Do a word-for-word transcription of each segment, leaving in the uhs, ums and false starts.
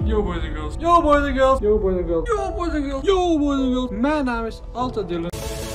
Yo boys and girls. Yo boys and girls. Yo boys and girls. Yo boys and girls. Yo boys and girls. Mijn naam is altijd Dylan.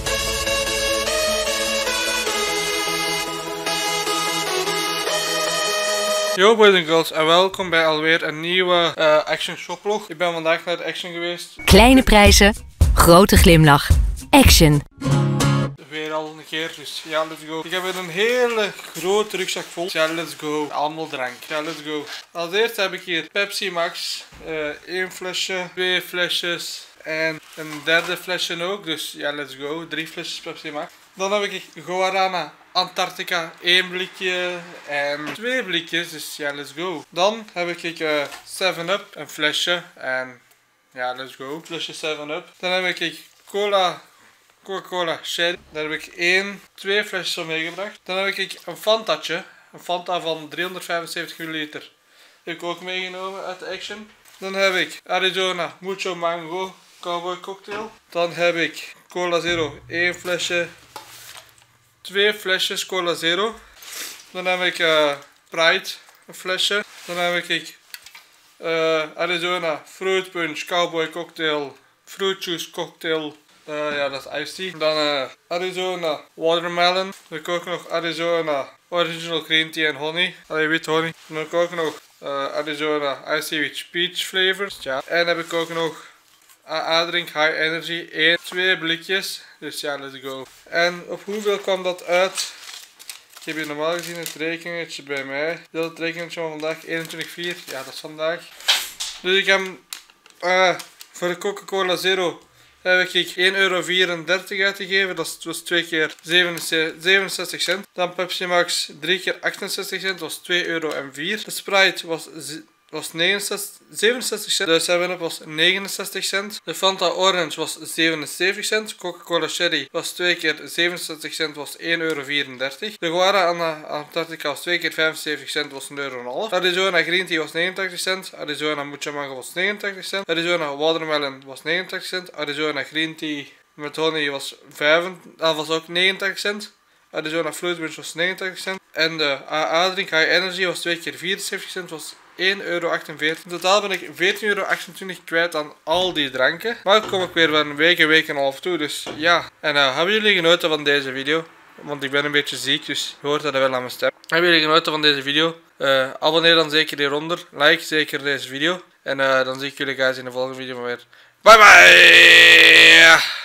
Yo boys and girls en welkom bij alweer een nieuwe uh, Action shoplog. Ik ben vandaag naar de Action geweest. Kleine prijzen, grote glimlach. Action. Weer al een keer, dus ja, let's go. Ik heb weer een hele grote rugzak vol. Ja, let's go. Allemaal drank. Ja, let's go. Als eerste heb ik hier Pepsi Max. Uh, één flesje, twee flesjes en een derde flesje ook. Dus ja, let's go. Drie flesjes Pepsi Max. Dan heb ik Guarana Antarctica, één blikje en twee blikjes, dus ja, let's go. Dan heb ik uh, seven up, een flesje en ja, let's go. Flesje seven up. Dan heb ik cola, Coca-Cola Sherry. Daar heb ik één, twee flesjes van meegebracht. Dan heb ik een Fantatje, een Fanta van driehonderdvijfenzeventig milliliter. Heb ik ook meegenomen uit de Action. Dan heb ik Arizona Mucho Mango Cowboy Cocktail. Dan heb ik Cola Zero, één flesje. Twee flesjes Cola Zero. Dan heb ik uh, Pride, een flesje. Dan heb ik uh, Arizona Fruit Punch Cowboy Cocktail, Fruit Juice Cocktail. Uh, ja, dat is iced tea. Dan uh, Arizona Watermelon. Dan heb ik ook nog Arizona Original Green Tea en Honey. Allee, wit honey. Dan heb ik ook nog uh, Arizona Iced Tea with Peach Flavors. Ja. En heb ik ook nog A A Drink High Energy. één, twee blikjes. Dus ja, let's go. En op hoeveel kwam dat uit? Ik heb hier normaal gezien het rekeningetje bij mij. Dit is het rekeningetje van vandaag, eenentwintig vier. Ja, dat is vandaag. Dus ik heb uh, voor de Coca-Cola Zero heb ik één euro vierendertig uitgegeven. Dat was twee keer zevenenzestig cent. Dan Pepsi Max drie keer achtenzestig cent. Dat was twee euro en vier. De Sprite was was zevenenzestig cent. De seven up was negenenzestig cent. De Fanta Orange was zevenenzeventig cent. Coca-Cola Sherry was twee keer zevenenzestig cent, was één euro vierendertig. De Guarana Antarctica was twee keer vijfenzeventig cent, was een euro en een half. Arizona Green Tea was negenentachtig cent. Arizona Mucho Mango was negenentachtig cent. Arizona Watermelon was negenentachtig cent. Arizona Green Tea met honey was, vijf, ah, was ook negenentachtig cent. Arizona Fruit Punch was negenentachtig cent. En de A A Drink High Energy was twee keer vierenzeventig cent, was één euro achtenveertig. In totaal ben ik veertien euro achtentwintig kwijt aan al die dranken. Maar dan kom ik weer van een week, een week en een half toe. Dus ja. En uh, hebben jullie genoten van deze video? Want ik ben een beetje ziek, dus je hoort dat wel aan mijn stem. Hebben jullie genoten van deze video? Uh, abonneer dan zeker hieronder. Like zeker deze video. En uh, dan zie ik jullie guys in de volgende video weer. Bye bye!